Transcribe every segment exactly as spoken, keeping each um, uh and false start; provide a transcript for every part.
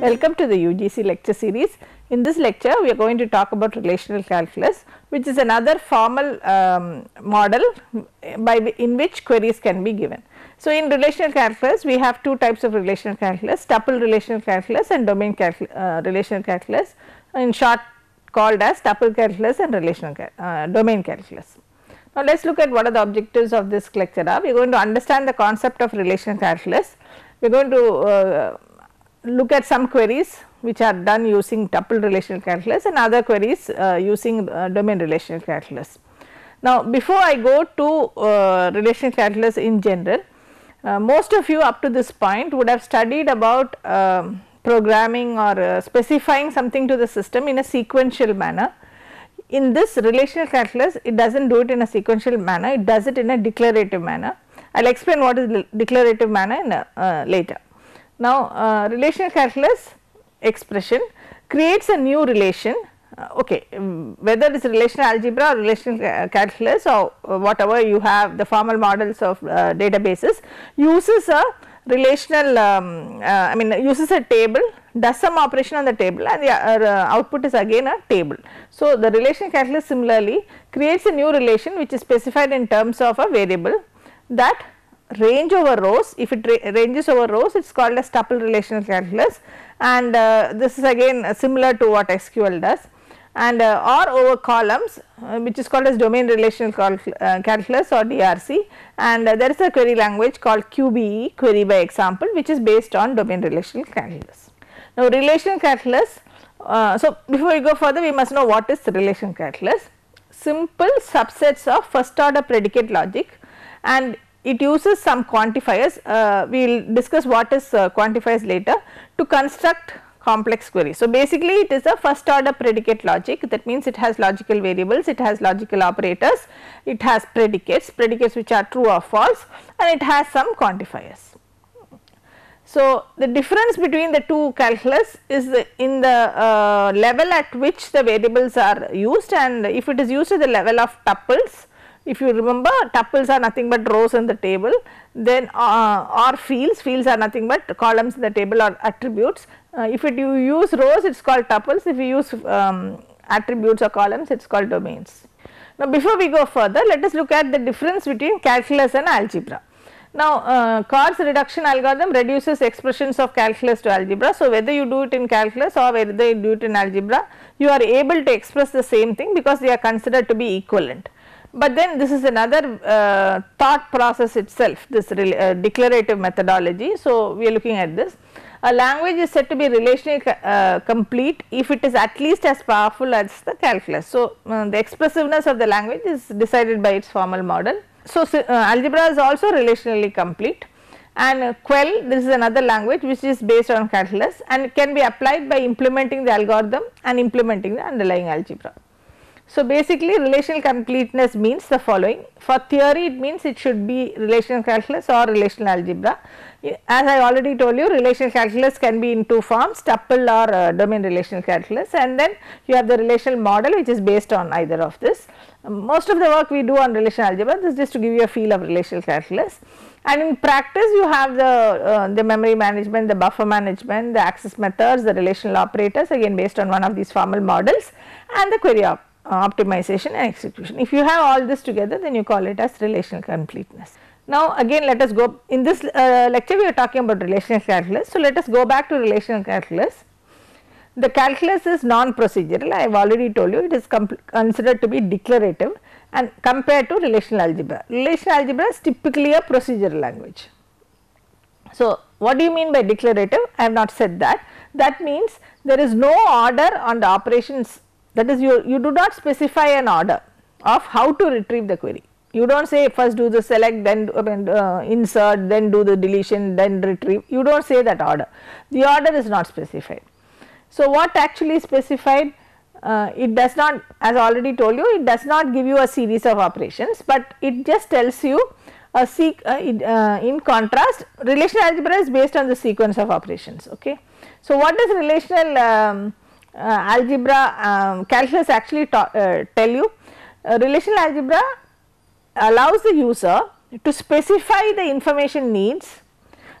Welcome to the U G C lecture series. In this lecture, we are going to talk about relational calculus, which is another formal um, model by in which queries can be given. So, in relational calculus, we have two types of relational calculus: tuple relational calculus and domain calcul uh, relational calculus, in short called as tuple calculus and relational cal uh, domain calculus. Now, let us look at what are the objectives of this lecture. We are going to understand the concept of relational calculus. We are going to uh, look at some queries which are done using tuple relational calculus and other queries uh, using uh, domain relational calculus. Now, before I go to uh, relational calculus in general, uh, most of you up to this point would have studied about uh, programming or uh, specifying something to the system in a sequential manner. In this relational calculus, it does not do it in a sequential manner, it does it in a declarative manner. I will explain what is declarative manner in a, uh, later. Now, uh, relational calculus expression creates a new relation, uh, okay, um, whether it is relational algebra or relational ca calculus or uh, whatever you have the formal models of uh, databases, uses a relational um, uh, I mean uses a table, does some operation on the table, and the uh, output is again a table. So, the relational calculus similarly creates a new relation which is specified in terms of a variable that range over rows. If it ra ranges over rows, it is called as tuple relational calculus, and uh, this is again uh, similar to what S Q L does, and uh, or over columns, uh, which is called as domain relational calcul uh, calculus or D R C, and uh, there is a query language called Q B E, query by example, which is based on domain relational calculus. Now, relational calculus, uh, so before we go further, we must know what is relational calculus. Simple subsets of first order predicate logic, and it uses some quantifiers. Uh, we will discuss what is uh, quantifiers later to construct complex queries. So, basically it is a first order predicate logic, that means it has logical variables, it has logical operators, it has predicates, predicates which are true or false, and it has some quantifiers. So, the difference between the two calculus is the, in the uh, level at which the variables are used, and if it is used at the level of tuples, if you remember, tuples are nothing but rows in the table, then uh, or fields, fields are nothing but columns in the table or attributes. Uh, if it, you use rows, it is called tuples, if you use um, attributes or columns, it is called domains. Now, before we go further, let us look at the difference between calculus and algebra. Now, uh, Coarse reduction algorithm reduces expressions of calculus to algebra. So, whether you do it in calculus or whether you do it in algebra, you are able to express the same thing because they are considered to be equivalent. But then this is another uh, thought process itself, this uh, declarative methodology. So, we are looking at this. A language is said to be relationally uh, complete if it is at least as powerful as the calculus. So, uh, the expressiveness of the language is decided by its formal model. So, uh, algebra is also relationally complete, and uh, Quell, this is another language which is based on calculus and it can be applied by implementing the algorithm and implementing the underlying algebra. So, basically relational completeness means the following. For theory, it means it should be relational calculus or relational algebra. As I already told you, relational calculus can be in two forms, tuple or uh, domain relational calculus, and then you have the relational model which is based on either of this. Um, most of the work we do on relational algebra, this is just to give you a feel of relational calculus. And in practice, you have the, uh, the memory management, the buffer management, the access methods, the relational operators, again based on one of these formal models, and the query op Uh, optimization and execution. If you have all this together, then you call it as relational completeness. Now, again let us go, in this uh, lecture we are talking about relational calculus. So, let us go back to relational calculus. The calculus is non-procedural, I have already told you, it is considered to be declarative and compared to relational algebra. Relational algebra is typically a procedural language. So, what do you mean by declarative? I have not said that. That means there is no order on the operations. That is, you, you do not specify an order of how to retrieve the query. You do not say first do the select, then uh, insert, then do the deletion, then retrieve. You do not say that order. The order is not specified. So, what actually is specified? Uh, it does not, as I already told you, it does not give you a series of operations, but it just tells you a seq uh, it, uh, in contrast, relational algebra is based on the sequence of operations. Okay. So, what does relational um, Uh, algebra um, calculus actually uh, tell you? Uh, relational algebra allows the user to specify the information needs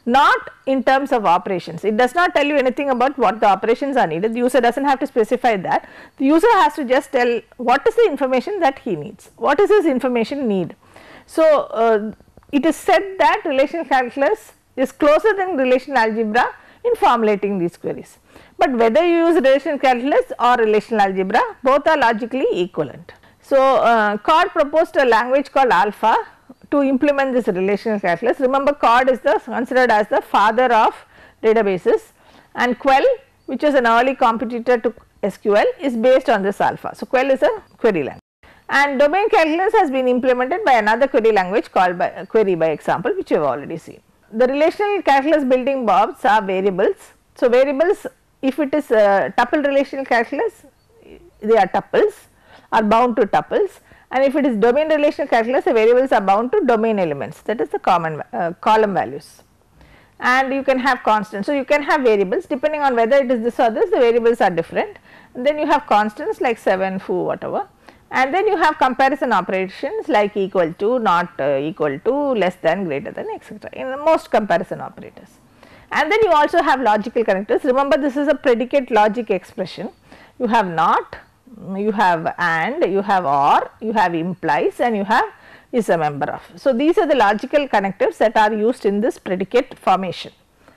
not in terms of operations. It does not tell you anything about what the operations are needed. The user does not have to specify that. The user has to just tell what is the information that he needs, what is his information need. So, uh, it is said that relational calculus is closer than relational algebra in formulating these queries. But whether you use relational calculus or relational algebra, both are logically equivalent. So, uh, C O D proposed a language called Alpha to implement this relational calculus. Remember, C O D is the considered as the father of databases, and Quell, which is an early competitor to S Q L, is based on this Alpha. So, Quell is a query language, and domain calculus has been implemented by another query language called by, uh, query by example, which you have already seen. The relational calculus building blocks are variables. So, variables, if it is a tuple relational calculus, they are tuples, are bound to tuples, and if it is domain relational calculus, the variables are bound to domain elements, that is the common uh, column values, and you can have constants. So, you can have variables depending on whether it is this or this, the variables are different, and then you have constants like seven, foo, whatever, and then you have comparison operations like equal to, not uh, equal to, less than, greater than, etc. in the most comparison operators. And then you also have logical connectors. Remember, this is a predicate logic expression. You have not, you have and, you have or, you have implies, and you have is a member of. So, these are the logical connectors that are used in this predicate formation.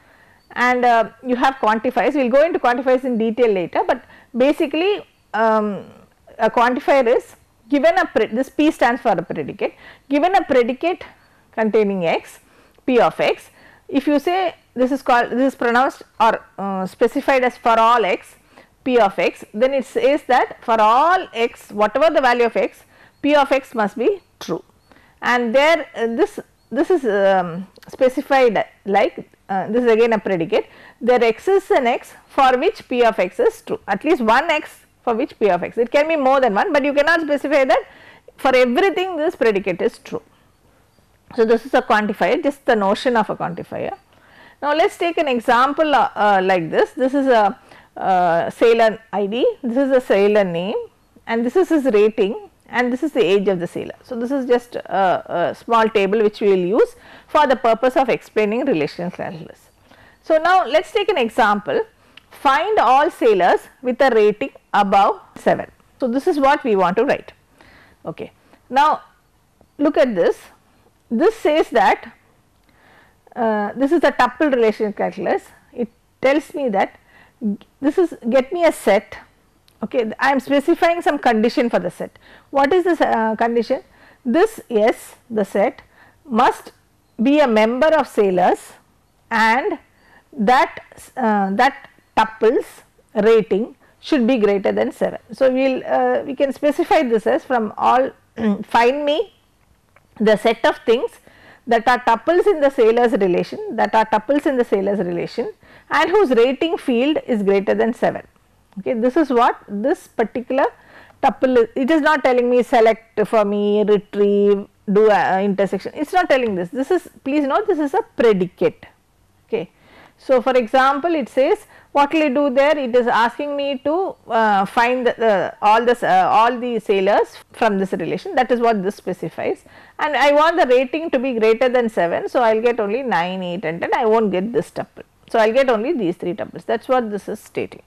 And uh, you have quantifiers. We will go into quantifiers in detail later, but basically um, a quantifier is given a, this P stands for a predicate, given a predicate containing x, P of x. If you say this is called, this is pronounced or uh, specified as for all x, P of x, then it says that for all x, whatever the value of x, P of x must be true, and there uh, this this is um, specified like uh, this is again a predicate, there exists an x for which P of x is true, at least one x for which P of x, it can be more than one, but you cannot specify that for everything this predicate is true. So, this is a quantifier, just the notion of a quantifier. Now, let us take an example uh, uh, like this. This is a uh, sailor I D, this is a sailor name, and this is his rating, and this is the age of the sailor. So, this is just a, a small table which we will use for the purpose of explaining relational calculus. So, now let us take an example. Find all sailors with a rating above seven. So, this is what we want to write. Okay. Now, look at this. This says that uh, this is a tuple relational calculus. It tells me that this is get me a set. Okay, I am specifying some condition for the set. What is this uh, condition? This S, the set, must be a member of sailors, and that uh, that tuples rating should be greater than seven. So, we will uh, we can specify this as from all find me the set of things that are tuples in the sailors relation, that are tuples in the sailors relation, and whose rating field is greater than seven. Okay, this is what this particular tuple is. It is not telling me select for me, retrieve, do a intersection. It is not telling this. This is, please note, this is a predicate. Okay. So, for example, it says what will it do there? It is asking me to uh, find the, uh, all this uh, all the sailors from this relation. That is what this specifies, and I want the rating to be greater than seven. So, I will get only nine, eight and ten. I will not get this tuple. So, I will get only these three tuples. That is what this is stating.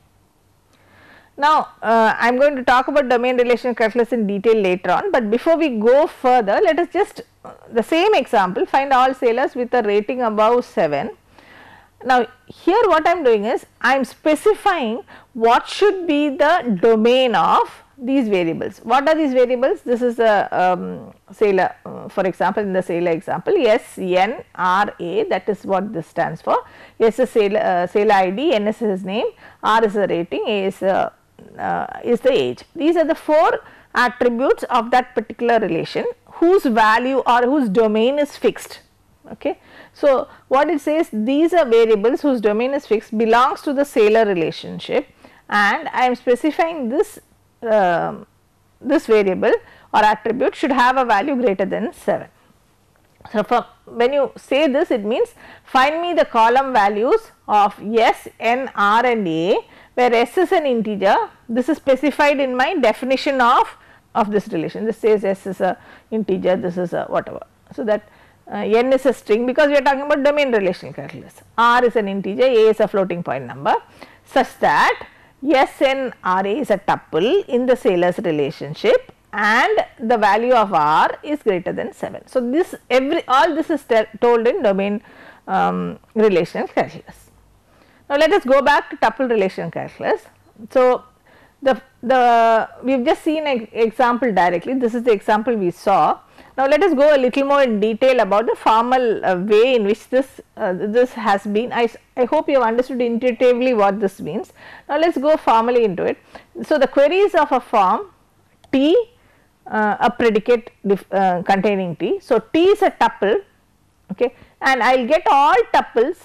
Now, uh, I am going to talk about domain relational calculus in detail later on, but before we go further, let us just uh, the same example, find all sailors with a rating above seven. Now, here what I am doing is I am specifying what should be the domain of these variables. What are these variables? This is a um, sailor, uh, for example, in the sailor example, S, N, R, A, that is what this stands for. S is sailor, uh, sailor I D, N is his name, R is a rating, A is, a, uh, is the age. These are the four attributes of that particular relation whose value or whose domain is fixed. Okay. So, what it says, these are variables whose domain is fixed, belongs to the sailor relationship, and I am specifying this uh, this variable or attribute should have a value greater than seven. So, for when you say this, it means find me the column values of S, N, R and A, where S is an integer. This is specified in my definition of, of this relation. This says S is a integer, this is a whatever. So, that uh, n is a string, because we are talking about domain relational calculus. R is an integer, A is a floating point number, such that Sn Ra is a tuple in the Saylor's relationship and the value of R is greater than seven. So, this every all this is told in domain um, relational calculus. Now, let us go back to tuple relational calculus. So, the, the we have just seen an example directly, this is the example we saw. Now, let us go a little more in detail about the formal uh, way in which this uh, this has been. I, I hope you have understood intuitively what this means. Now, let us go formally into it. So, the queries of a form T, uh, a predicate uh, containing T. So, T is a tuple, okay, and I will get all tuples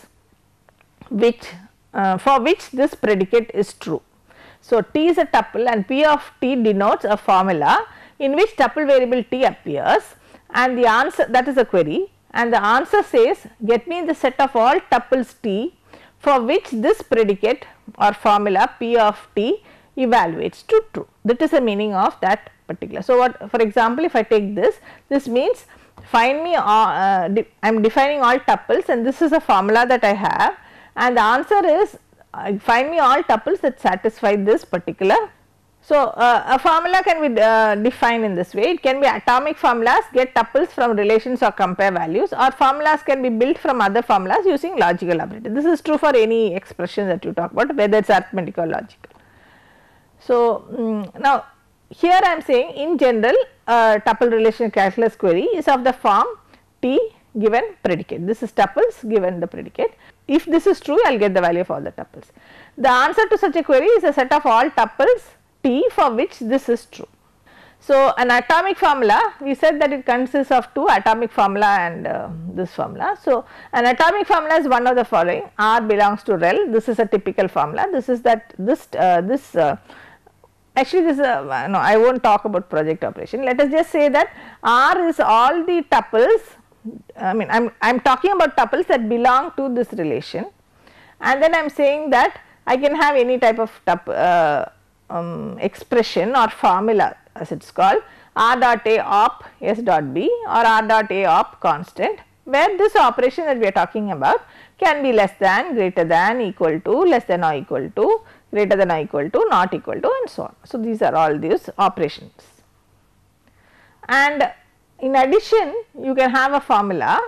which uh, for which this predicate is true. So, T is a tuple and P of T denotes a formula in which tuple variable T appears, and the answer, that is a query, and the answer says get me the set of all tuples T for which this predicate or formula P of T evaluates to true. That is the meaning of that particular. So, what, for example, if I take this, this means find me, uh, uh, I am defining all tuples and this is a formula that I have, and the answer is uh, find me all tuples that satisfy this particular. So, uh, a formula can be uh, defined in this way. It can be atomic formulas, get tuples from relations or compare values, or formulas can be built from other formulas using logical operators. This is true for any expression that you talk about, whether it is arithmetic or logical. So, um, now here I am saying in general uh, tuple relational calculus query is of the form T given predicate. This is tuples given the predicate. If this is true, I will get the value of all the tuples. The answer to such a query is a set of all tuples T for which this is true. So, an atomic formula, we said that it consists of two, atomic formula and uh, this formula. So, an atomic formula is one of the following: R belongs to rel, this is a typical formula, this is that this uh, this uh, actually this uh, no, I will not talk about project operation. Let us just say that R is all the tuples, I mean I am I am talking about tuples that belong to this relation, and then I am saying that I can have any type of tuple uh, um, expression or formula as it is called, R dot A op S dot B or R dot A op constant, where this operation that we are talking about can be less than, greater than, equal to, less than or equal to, greater than or equal to, not equal to, and so on. So, these are all these operations. And in addition, you can have a formula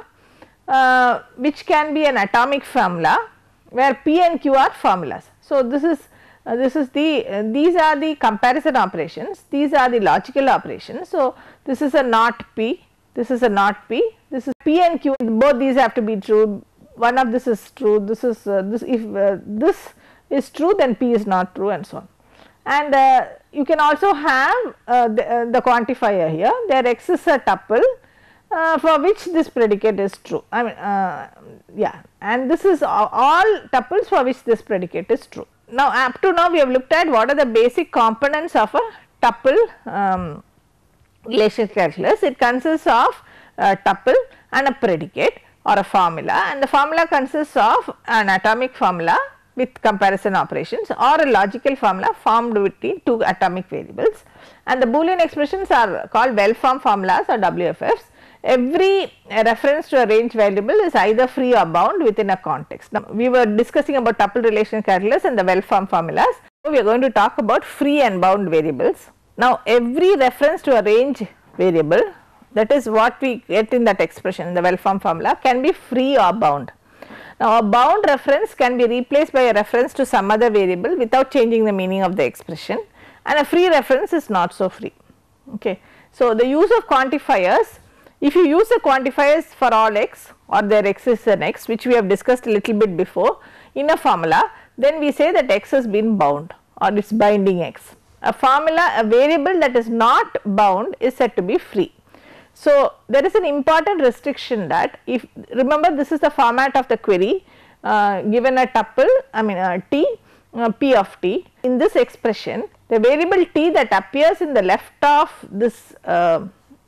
uh, which can be an atomic formula where P and Q are formulas. So, this is uh, this is the uh, these are the comparison operations, these are the logical operations. So, this is a not P, this is a not P, this is P and Q, both these have to be true, one of this is true, this is uh, this if uh, this is true, then P is not true, and so on. And uh, you can also have uh, the, uh, the quantifier here, there X is a tuple uh, for which this predicate is true, I mean uh, yeah, and this is all, all tuples for which this predicate is true. Now, up to now we have looked at what are the basic components of a tuple um, relational calculus. It consists of a tuple and a predicate or a formula, and the formula consists of an atomic formula with comparison operations or a logical formula formed between two atomic variables, and the Boolean expressions are called well formed formulas or W F Fs. Every reference to a range variable is either free or bound within a context. Now, we were discussing about tuple relational calculus and the well formed formulas. So, we are going to talk about free and bound variables. Now, every reference to a range variable, that is what we get in that expression, the well formed formula, can be free or bound. Now, a bound reference can be replaced by a reference to some other variable without changing the meaning of the expression, and a free reference is not so free. Okay. So, the use of quantifiers, if you use the quantifiers for all x or their x is an x, which we have discussed a little bit before in a formula, then we say that x has been bound or it is binding x. A formula, a variable that is not bound is said to be free. So, there is an important restriction that if, remember this is the format of the query uh, given a tuple, I mean uh, T, uh, P of T. In this expression, the variable T that appears in the left of this uh,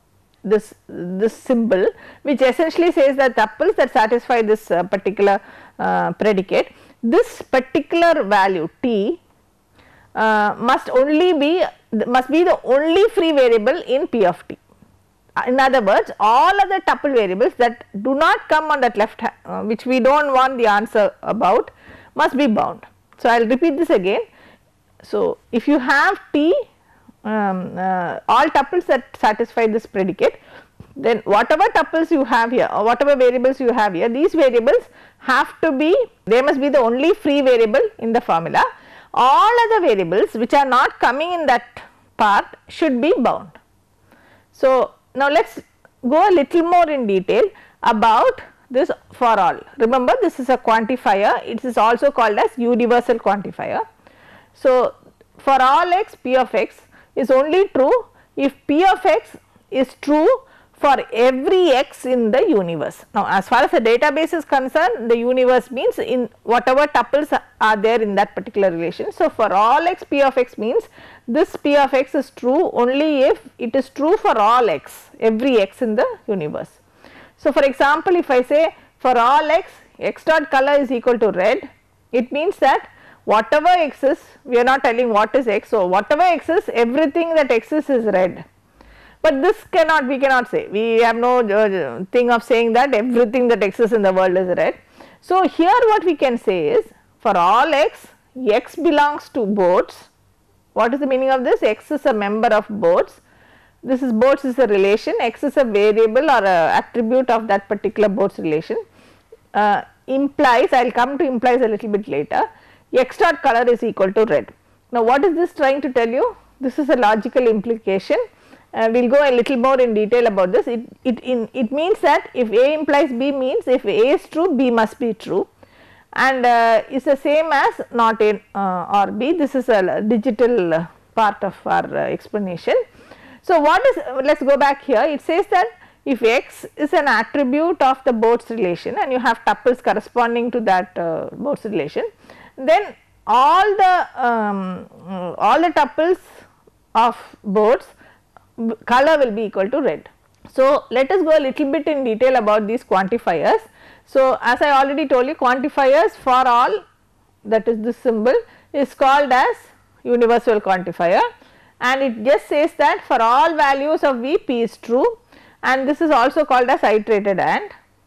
this this symbol, which essentially says that tuples that satisfy this uh, particular uh, predicate, this particular value T uh, must only be must be the only free variable in P of T. In other words, all other tuple variables that do not come on that left hand, uh, which we do not want the answer about, must be bound. So, I will repeat this again. So, if you have T um, uh, all tuples that satisfy this predicate, then whatever tuples you have here or whatever variables you have here, these variables have to be, they must be the only free variable in the formula. All other variables which are not coming in that part should be bound. So, now let us go a little more in detail about this for all. Remember, this is a quantifier, it is also called as universal quantifier. So, for all x, p of x is only true if p of x is true for every x in the universe. Now, as far as the database is concerned, the universe means in whatever tuples are there in that particular relation. So, for all x, p of x means this p of x is true only if it is true for all x, every x in the universe. So, for example, if I say for all x, x dot color is equal to red, it means that whatever x is, we are not telling what is x. So, whatever x is, everything that x is is red. But this cannot, we cannot say, we have no uh, thing of saying that everything that exists in the world is red. So, here what we can say is for all x, x belongs to boards. What is the meaning of this? X is a member of boards. This is boards is a relation, x is a variable or a attribute of that particular boards relation. Uh, implies, I will come to implies a little bit later, x dot color is equal to red. Now, what is this trying to tell you? This is a logical implication. Uh, we will go a little more in detail about this. It, it, in, it means that if A implies B means if A is true, B must be true, and uh, is the same as not A uh, or B. This is a digital uh, part of our uh, explanation. So, what is, uh, let us go back here. It says that if x is an attribute of the boards relation and you have tuples corresponding to that uh, boards relation, then all the um, all the tuples of boards color will be equal to red. So, let us go a little bit in detail about these quantifiers. So, as I already told you, quantifiers for all, that is this symbol, is called as universal quantifier, and it just says that for all values of v, p is true, and this is also called as iterated AND,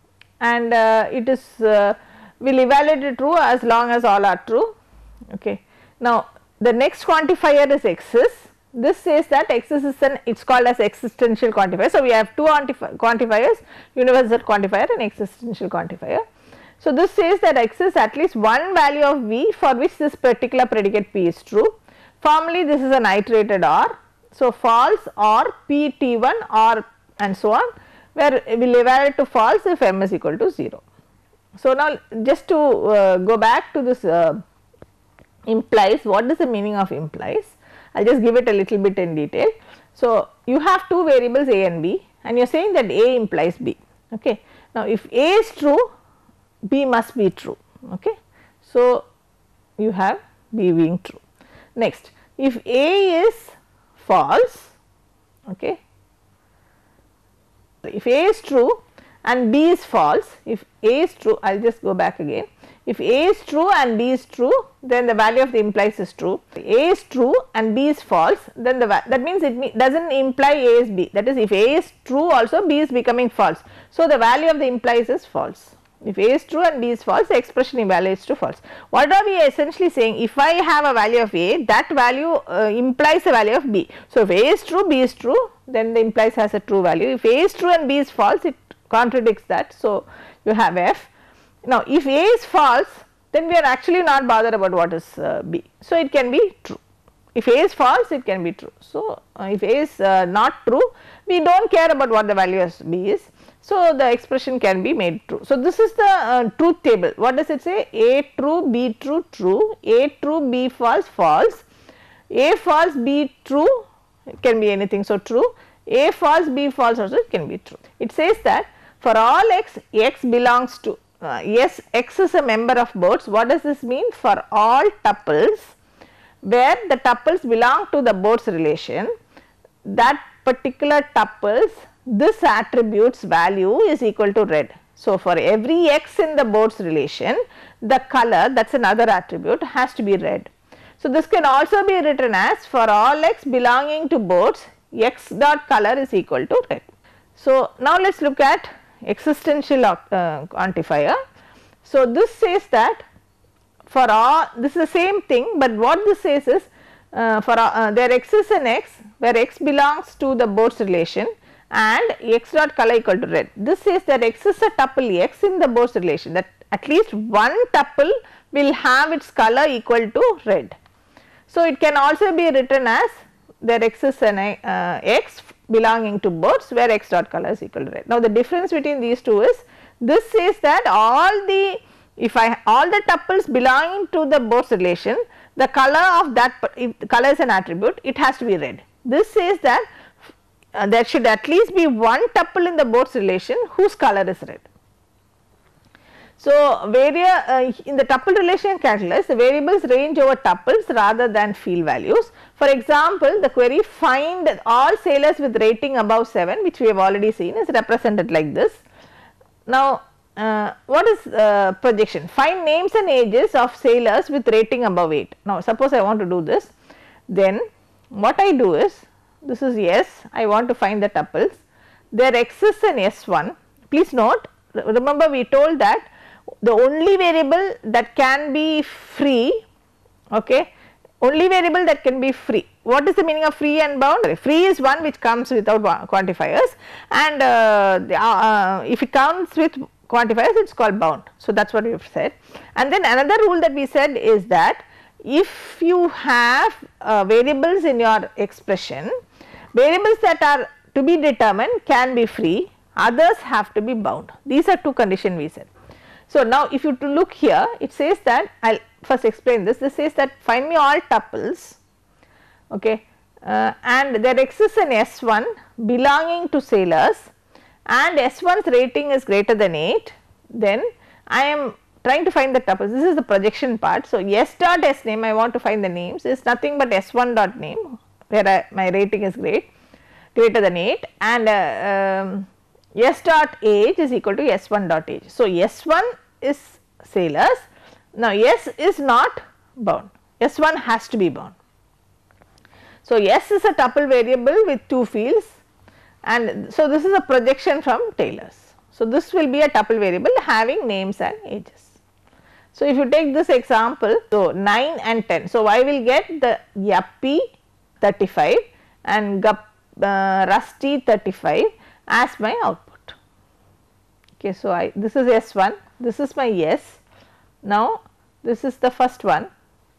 and uh, it is uh, will evaluate true as long as all are true. Okay. Now, the next quantifier is x's. This says that x's is an, it is called as existential quantifier. So, we have two quantifiers, universal quantifier and existential quantifier. So, this says that x is at least one value of v for which this particular predicate p is true. Formally, this is an iterated OR. So, false or p t one or and so on, where we will evaluate to false if m is equal to zero. So, now just to uh, go back to this uh, implies, what is the meaning of implies? I will just give it a little bit in detail. So, you have two variables a and b and you are saying that a implies b. Okay. Now, if a is true, b must be true. Okay. So, you have b being true. Next, if a is false, okay, if a is true and b is false, if a is true, I will just go back again. If a is true and b is true, then the value of the implies is true. If a is true and b is false, then the that means it me does not imply a is b. That is, if a is true also, b is becoming false. So, the value of the implies is false. If a is true and b is false, the expression evaluates to false. What are we essentially saying? If I have a value of a, that value uh, implies a value of b. So, if a is true, b is true, then the implies has a true value. If a is true and b is false, it contradicts that. So, you have f. Now, if a is false, then we are actually not bothered about what is uh, b. So, it can be true. If a is false, it can be true. So, uh, if a is uh, not true, we do not care about what the value of b is. So, the expression can be made true. So, this is the uh, truth table. What does it say? A true, b true, true, a true, b false, false, a false, b true, it can be anything. So, true, a false, b false also it can be true. It says that for all x, x belongs to, uh, yes, x is a member of boards. What does this mean? For all tuples where the tuples belong to the boards relation, that particular tuples, this attribute's value is equal to red. So, for every x in the boards relation, the color, that is another attribute, has to be red. So, this can also be written as for all x belonging to boards, x dot color is equal to red. So, now let us look at existential uh, quantifier. So, this says that for all, this is the same thing, but what this says is uh, for uh, there exists an x where x belongs to the Bose relation and x dot color equal to red. This says that exists a tuple x in the Bose relation, that at least one tuple will have its color equal to red. So, it can also be written as there exists an uh, x belonging to Bose where x dot color is equal to red. Now, the difference between these two is this says that all the if I all the tuples belonging to the Bose relation, the color of that, if the color is an attribute, it has to be red. This says that uh, there should at least be one tuple in the Bose relation whose color is red. So, varia, uh, in the tuple relation calculus, the variables range over tuples rather than field values. For example, the query find all sailors with rating above seven, which we have already seen, is represented like this. Now, uh, what is uh, projection? Find names and ages of sailors with rating above eight. Now, suppose I want to do this, then what I do is, this is S, I want to find the tuples, there exists an S one. Please note, remember we told that the only variable that can be free, okay, only variable that can be free. What is the meaning of free and bound? Free is one which comes without quantifiers, and uh, the, uh, if it comes with quantifiers, it is called bound. So, that is what we have said. And then another rule that we said is that if you have uh, variables in your expression, variables that are to be determined can be free, others have to be bound. These are two conditions we said. So, now if you to look here, it says that I will first explain this. This says that find me all tuples, okay, uh, and there exists an S one belonging to sailors and S one's rating is greater than eight, then I am trying to find the tuples. This is the projection part. So, S dot S name, I want to find the names, is nothing but S one dot name where I, my rating is great greater than eight, and uh, um, S dot age is equal to S one dot age. So, S one is sailors. Now, S is not bound, S one has to be bound. So, S is a tuple variable with two fields, and so this is a projection from Taylor's. So, this will be a tuple variable having names and ages. So, if you take this example, so nine and ten. So, I will get the Yuppie thirty-five and Gup, uh, Rusty thirty-five as my output. Okay, so, I this is S one, this is my S. Now, this is the first one.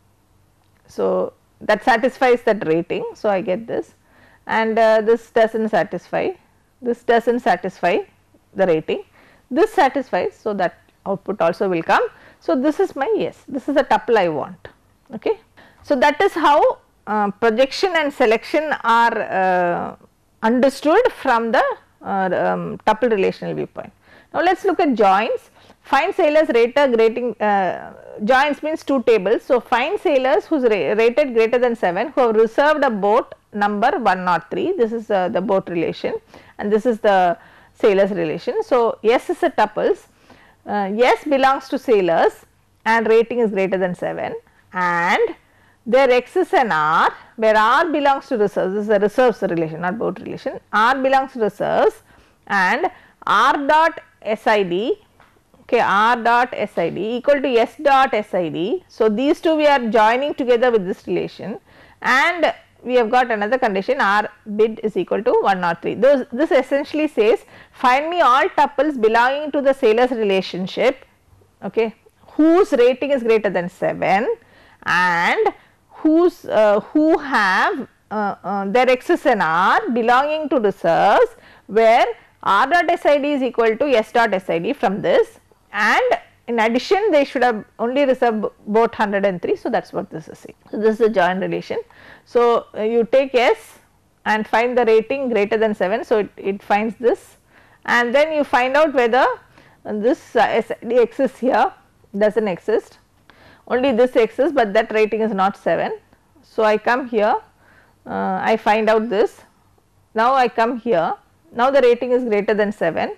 So, that satisfies that rating. So, I get this, and uh, this does not satisfy, this does not satisfy the rating, this satisfies. So, that output also will come. So, this is my S, this is the tuple I want. Okay. So, that is how uh, projection and selection are uh, understood from the uh, um, tuple relational viewpoint. Now, let us look at joins. Find sailors rated rating, uh, joins means two tables. So, find sailors whose ra rated greater than seven who have reserved a boat number one oh three, this is uh, the boat relation and this is the sailors relation. So, S is a tuples, uh, S belongs to sailors and rating is greater than seven, and there exists an R where R belongs to reserves, this is a reserves relation, not boat relation, R belongs to reserves, and R dot SID, okay, R dot SID equal to S dot SID. So, these two we are joining together with this relation, and we have got another condition, R bid is equal to one oh three. Those, this essentially says find me all tuples belonging to the sailors relationship, okay, whose rating is greater than seven and whose uh, who have uh, uh, there exists an R belonging to reserves where R dot SID is equal to S dot SID from this, and in addition they should have only reserved boat one hundred three. So, that is what this is saying. So, this is a joint relation. So, uh, you take S and find the rating greater than seven. So, it, it finds this, and then you find out whether this uh, S I D exists here, does not exist, only this exists, but that rating is not seven. So, I come here, uh, I find out this, now I come here, now the rating is greater than seven,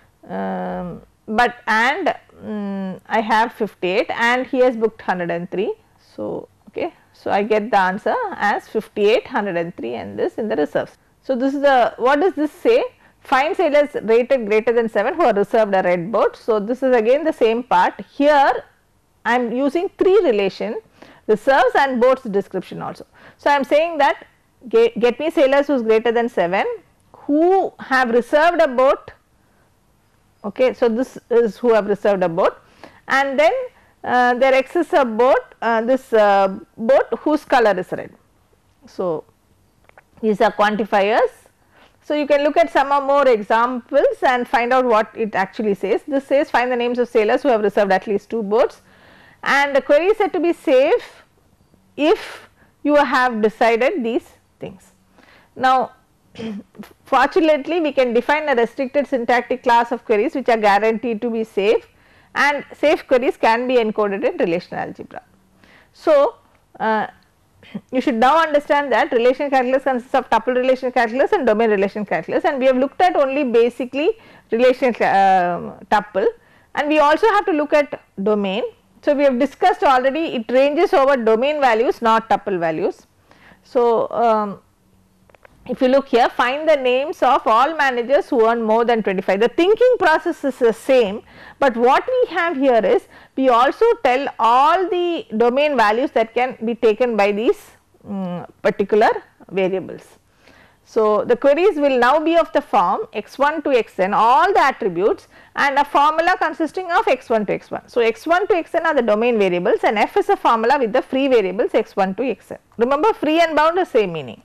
um, but and um, I have fifty-eight and he has booked one hundred three. So, okay. So, I get the answer as fifty-eight, one hundred three and this in the reserves. So, this is the, what does this say? find sailors rated greater than seven who are reserved a red boat. So, this is again the same part. Here I am using three relation, reserves and boats description also. So, I am saying that get, get me sailors who is greater than seven who have reserved a boat. Okay, so, this is who have reserved a boat, and then uh, there exists a boat, uh, this uh, boat whose color is red. So, these are quantifiers. So, you can look at some or more examples and find out what it actually says. This says find the names of sailors who have reserved at least two boats, and the query is said to be safe if you have decided these things. Now, fortunately we can define a restricted syntactic class of queries which are guaranteed to be safe, and safe queries can be encoded in relational algebra. So, uh, you should now understand that relational calculus consists of tuple relational calculus and domain relational calculus, and we have looked at only basically relational uh, tuple, and we also have to look at domain. So, we have discussed already it ranges over domain values, not tuple values. So, um, if you look here, find the names of all managers who earn more than twenty-five. The thinking process is the same, but what we have here is we also tell all the domain values that can be taken by these um, particular variables. So, the queries will now be of the form x one to xn, all the attributes, and a formula consisting of x one to x one. So, x one to xn are the domain variables, and f is a formula with the free variables x one to xn. Remember, free and bound are same meaning.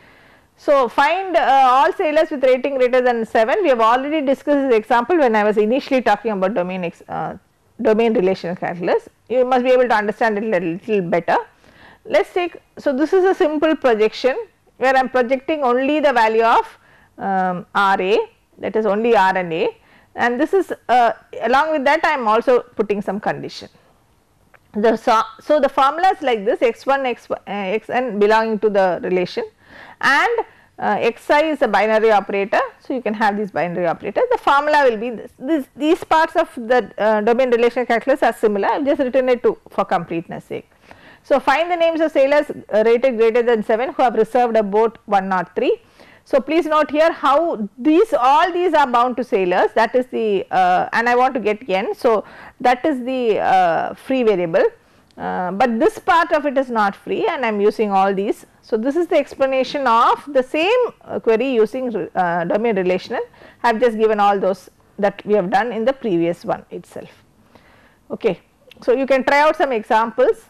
So, find uh, all sailors with rating greater than seven. We have already discussed this example when I was initially talking about domain ex, uh, domain relational calculus. You must be able to understand it a little better. Let us take, so this is a simple projection where I am projecting only the value of um, R A, that is only R and A, and this is uh, along with that I am also putting some condition. The, so, so, the formula is like this: x one, x, uh, xn belonging to the relation, and uh, xi is a binary operator. So, you can have these binary operators. The formula will be this. this these parts of the uh, domain relational calculus are similar. I have just written it to for completeness sake. So, find the names of sailors uh, rated greater than seven who have reserved a boat one oh three. So, please note here how these all these are bound to sailors, that is the uh, and I want to get n. So, that is the uh, free variable, uh, but this part of it is not free and I am using all these. So, this is the explanation of the same uh, query using uh, domain relational. I have just given all those that we have done in the previous one itself. Okay. So, you can try out some examples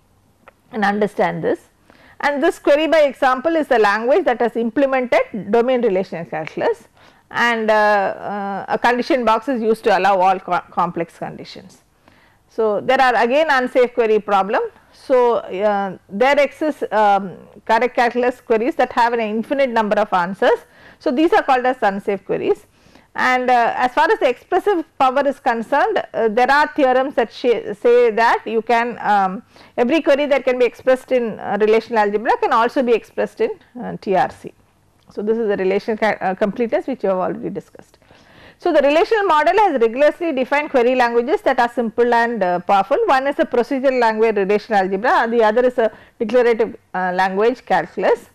and understand this, and this query by example is the language that has implemented domain relational calculus, and uh, uh, a condition box is used to allow all co complex conditions. So, there are again unsafe query problem. So, uh, there exists um, correct calculus queries that have an infinite number of answers. So, these are called as unsafe queries, and uh, as far as the expressive power is concerned, uh, there are theorems that say that you can um, every query that can be expressed in uh, relational algebra can also be expressed in uh, T R C. So, this is the relational uh, completeness which you have already discussed. So, the relational model has rigorously defined query languages that are simple and uh, powerful. One is a procedural language relational algebra, the other is a declarative uh, language calculus,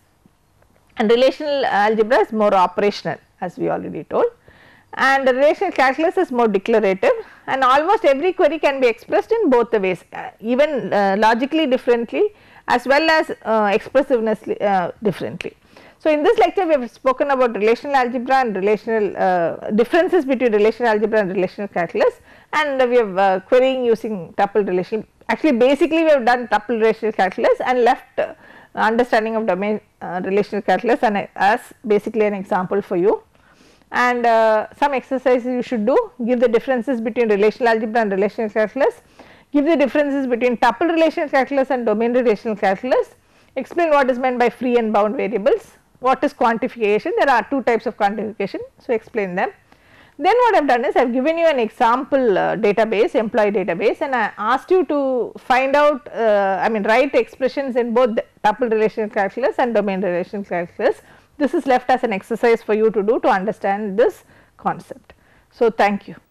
and relational algebra is more operational as we already told, and the relational calculus is more declarative, and almost every query can be expressed in both the ways, uh, even uh, logically differently as well as uh, expressiveness uh, differently. So, in this lecture we have spoken about relational algebra and relational uh, differences between relational algebra and relational calculus, and we have uh, querying using tuple relational. Actually, basically we have done tuple relational calculus and left uh, understanding of domain uh, relational calculus and uh, as basically an example for you. And uh, some exercises you should do: give the differences between relational algebra and relational calculus, give the differences between tuple relational calculus and domain relational calculus, explain what is meant by free and bound variables, what is quantification. There are two types of quantification, so explain them. Then what I have done is I have given you an example uh, database, employee database, and I asked you to find out uh, I mean write expressions in both tuple relational calculus and domain relational calculus. This is left as an exercise for you to do to understand this concept. So, thank you.